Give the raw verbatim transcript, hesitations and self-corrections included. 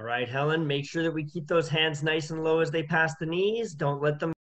All right, Helen, make sure that we keep those hands nice and low as they pass the knees. Don't let them